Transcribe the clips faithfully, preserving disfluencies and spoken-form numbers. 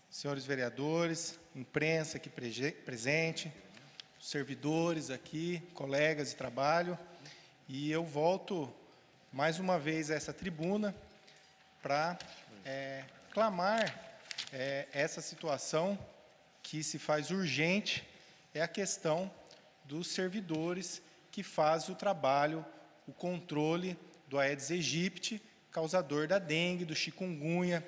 senhores vereadores, imprensa aqui presente, servidores aqui, colegas de trabalho, e eu volto mais uma vez a essa tribuna para é, clamar é, essa situação que se faz urgente, é a questão dos servidores que fazem o trabalho, o controle do Aedes aegypti, causador da dengue, do chikungunya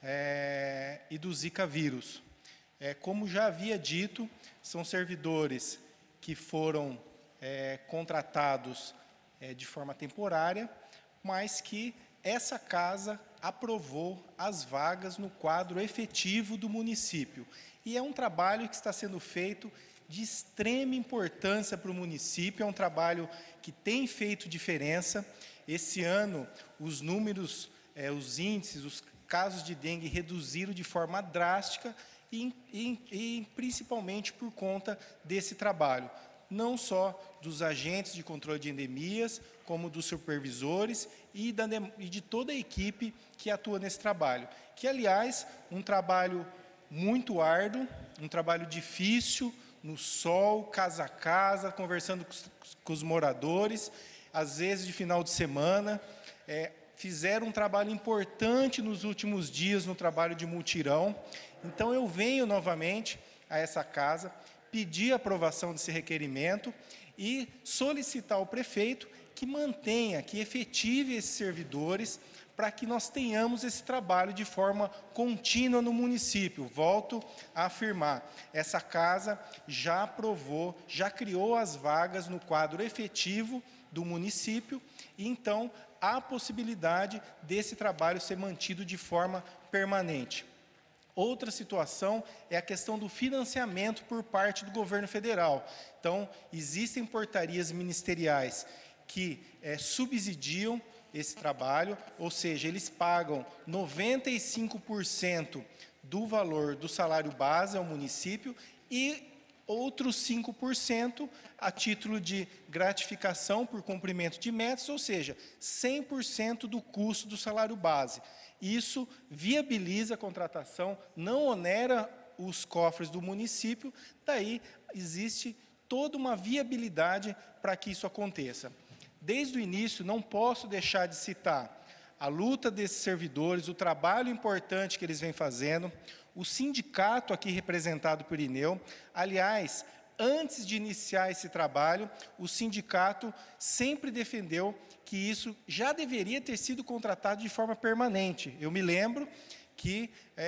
é, e do zika vírus. É, como já havia dito, são servidores que foram é, contratados é, de forma temporária, mas que essa casa aprovou as vagas no quadro efetivo do município. E é um trabalho que está sendo feito de extrema importância para o município, é um trabalho que tem feito diferença. Esse ano, os números, é, os índices, os casos de dengue reduziram de forma drástica, e, e, e principalmente por conta desse trabalho, não só dos agentes de controle de endemias, como dos supervisores e, da, e de toda a equipe que atua nesse trabalho. Que, aliás, um trabalho muito árduo, um trabalho difícil, no sol, casa a casa, conversando com os, com os moradores, às vezes de final de semana. É, fizeram um trabalho importante nos últimos dias no trabalho de mutirão. Então, eu venho novamente a essa casa, pedir a aprovação desse requerimento e solicitar ao prefeito que mantenha, que efetive esses servidores para que nós tenhamos esse trabalho de forma contínua no município. Volto a afirmar, essa casa já aprovou, já criou as vagas no quadro efetivo do município, e então há a possibilidade desse trabalho ser mantido de forma permanente. Outra situação é a questão do financiamento por parte do governo federal. Então, existem portarias ministeriais que é, subsidiam esse trabalho, ou seja, eles pagam noventa e cinco por cento do valor do salário base ao município e outros cinco por cento a título de gratificação por cumprimento de metas, ou seja, cem por cento do custo do salário base. Isso viabiliza a contratação, não onera os cofres do município, daí existe toda uma viabilidade para que isso aconteça. Desde o início, não posso deixar de citar a luta desses servidores, o trabalho importante que eles vêm fazendo, o sindicato aqui representado por Irineu. Aliás, antes de iniciar esse trabalho, o sindicato sempre defendeu que isso já deveria ter sido contratado de forma permanente. Eu me lembro que,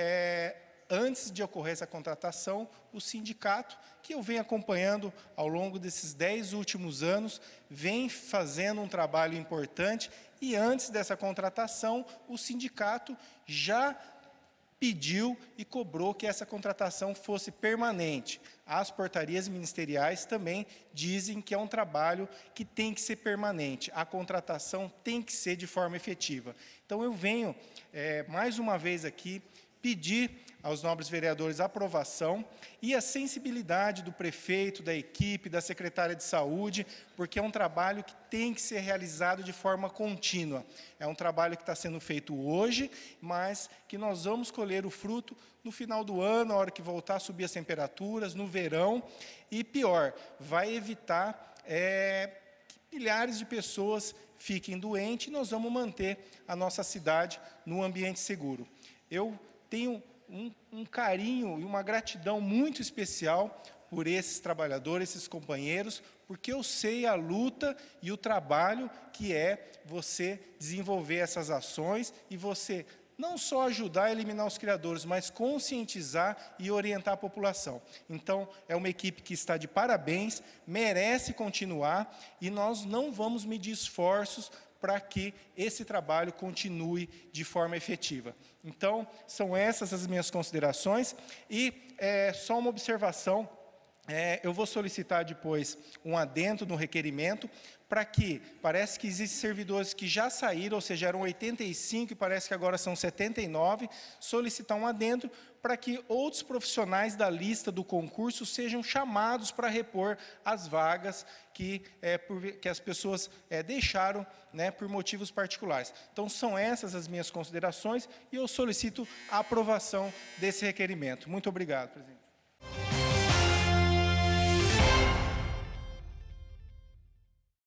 é, antes de ocorrer essa contratação, o sindicato, que eu venho acompanhando ao longo desses dez últimos anos, vem fazendo um trabalho importante, e antes dessa contratação, o sindicato já pediu e cobrou que essa contratação fosse permanente. As portarias ministeriais também dizem que é um trabalho que tem que ser permanente. A contratação tem que ser de forma efetiva. Então, eu venho, é, mais uma vez aqui, pedir aos nobres vereadores a aprovação e a sensibilidade do prefeito, da equipe, da secretária de saúde, porque é um trabalho que tem que ser realizado de forma contínua. É um trabalho que está sendo feito hoje, mas que nós vamos colher o fruto no final do ano, na hora que voltar a subir as temperaturas, no verão, e pior, vai evitar é, que milhares de pessoas fiquem doentes, e nós vamos manter a nossa cidade num ambiente seguro. Eu tenho um, um carinho e uma gratidão muito especial por esses trabalhadores, esses companheiros, porque eu sei a luta e o trabalho que é você desenvolver essas ações e você não só ajudar a eliminar os criadores, mas conscientizar e orientar a população. Então, é uma equipe que está de parabéns, merece continuar, e nós não vamos medir esforços para que esse trabalho continue de forma efetiva. Então, são essas as minhas considerações, e é, só uma observação, É, eu vou solicitar depois um adendo no requerimento, para que, parece que existem servidores que já saíram, ou seja, eram oitenta e cinco e parece que agora são setenta e nove, solicitar um adendo para que outros profissionais da lista do concurso sejam chamados para repor as vagas que, é, por, que as pessoas é, deixaram, né, por motivos particulares. Então, são essas as minhas considerações e eu solicito a aprovação desse requerimento. Muito obrigado, presidente.